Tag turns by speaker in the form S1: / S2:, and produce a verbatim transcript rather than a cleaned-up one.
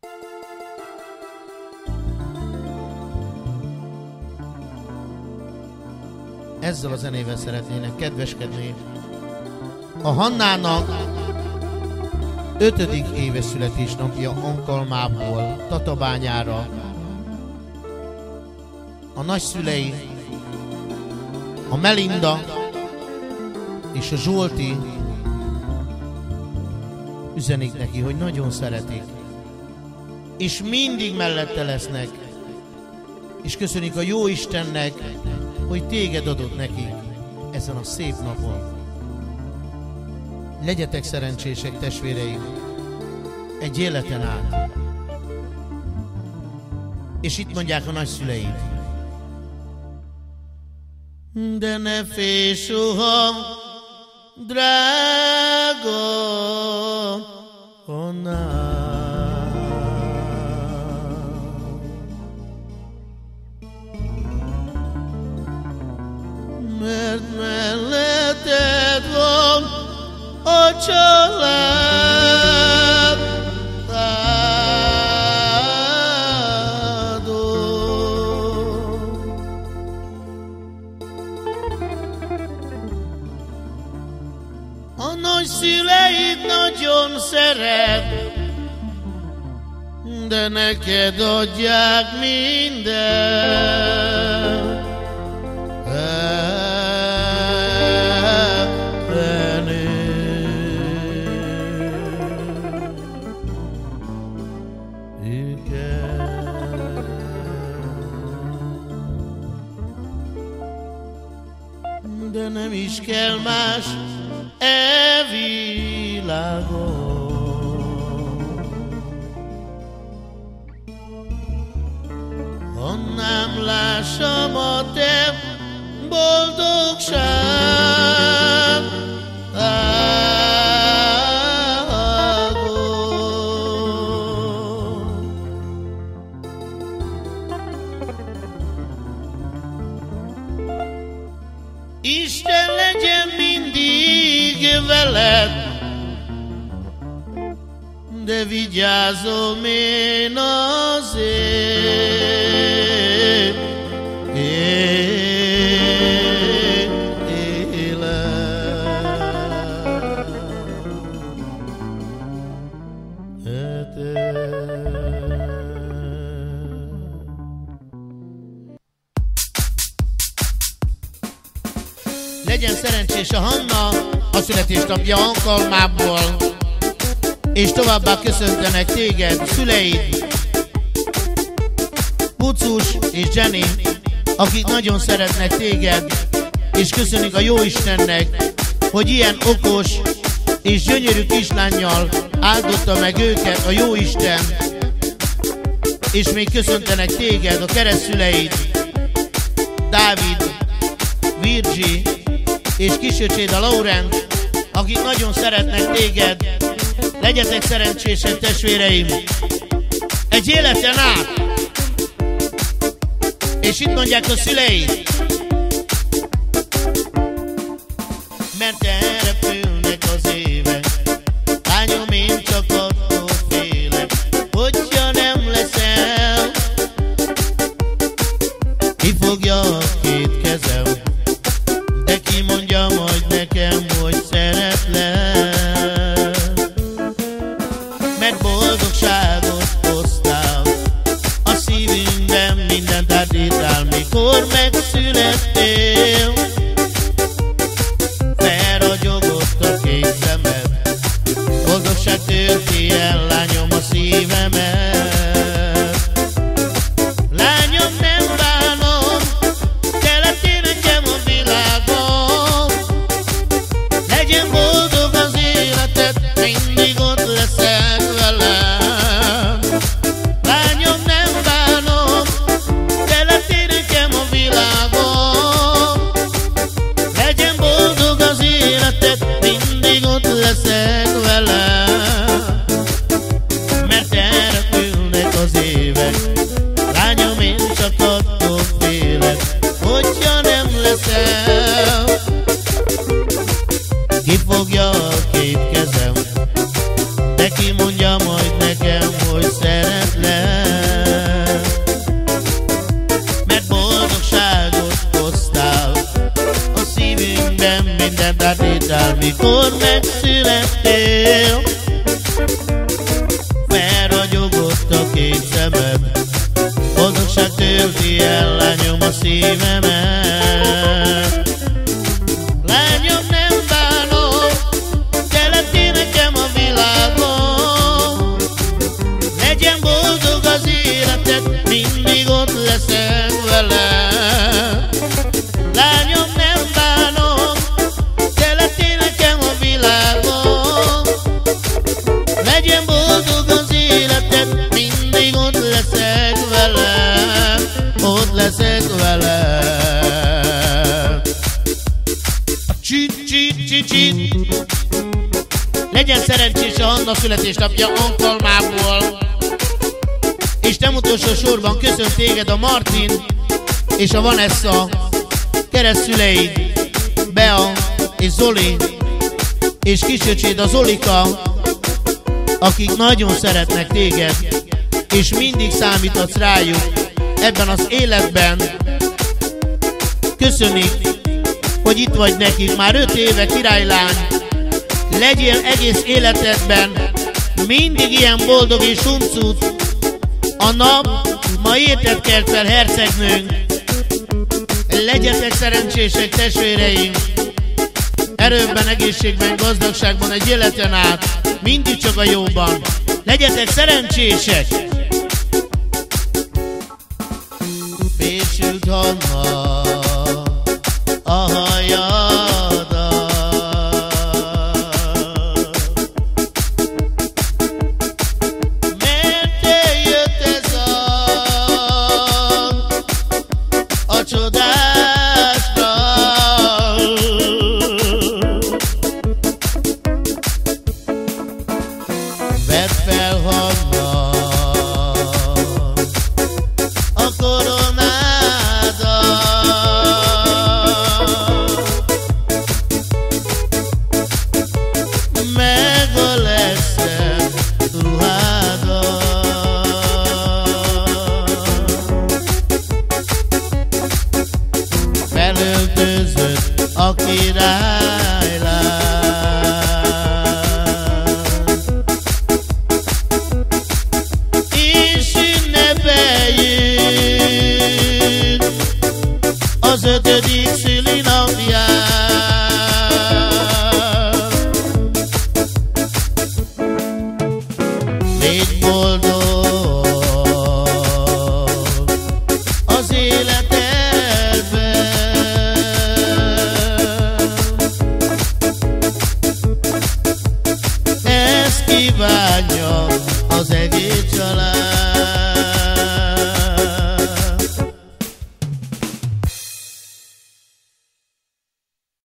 S1: Ezzel a zenével szeretnének kedveskedni a Hannának ötödik éves születésnapja alkalmából Tatabányára. A nagyszülei, a Melinda és a Zsolti üzenik neki, hogy nagyon szeretik, és mindig mellette lesznek, és köszönik a Jóistennek, hogy téged adott nekik ezen a szép napon. Legyetek szerencsések, testvéreim, egy életen át. És itt mondják a nagyszüleid. De ne félj soha, drága Hanna. Mert melletted van a család áldó. A nagyszüleid nagyon szeret, de neked adják mindent. De nem is kell más e világon. Hannám, lássam a te boldogság ágon. Isten legyen mindig veled, de vigyázom én azért legyen szerencsés a Hanna a születésnapja alkalmából, és továbbá köszöntenek téged, szüleid, Pucus és Jenny, akik nagyon szeretnek téged, és köszönik a Jóistennek, hogy ilyen okos és gyönyörű kislánnyal áldotta meg őket a Jóisten, és még köszöntenek téged, a keresztszüleid, Dávid, Virgi és kisöcséd, a Laurent, akik nagyon szeretnek téged. Legyetek szerencsések, testvéreim, egy életen át. És itt mondják a szüleid, mert elrepülnek az évek, lányom, én csak attól félek, hogyha nem leszel. Ki fogja a két kezem, de ki mondja majd nekem, hogy szeretlek. Mert boldogságot hoztál a szívünkben, mindent átírtál, mikor megszülettél. Felragyogott a két szemed, boldogság tölti el, lányom, a szívemet. Lányom, nem bánom, te lettél nekem a világon. Legyen boldog az életed, mindig ott leszek velem. Lányom, nem bánom, te lettél nekem a világon. kék szemed, boldogság tölti el, lányom, a szívemet. Lányom, nem bánom, te lettél nekem a világon. Legyen boldog az életed, mindig ott leszek velem. Lányom, nem bánom, te lettél nekem a világon. Legyen boldog az életed, mindig ott leszek velem, ott leszek velem. Csit, csit, csit, csit. Legyen szerencsés a Hanna születésnapja alkalmából. És nem utolsó sorban köszönt téged a Martin és a Vanessa, keresztszüleid, Bea és Zoli, és kisöcséd a Zolika, akik nagyon szeretnek téged, és mindig számítatsz rájuk ebben az életben. Köszönik, hogy itt vagy nekik már öt éve, királylány. Legyél egész életedben mindig ilyen boldog és huncut. A nap ma érted kelt fel, hercegnőnk. Legyetek szerencsések, testvéreim, erőben, egészségben, gazdagságban egy életen át, mindig csak a jóban. Legyetek szerencsések! Fésült Hanna a hajadat, mert eljött ez a, a csodás nap. Vedd fel, Hanna, a koronádat, meg a legszebb ruhádat. Felöltözött a királylány, és ünnepeljük az ötödik szülinapját. Légy boldog,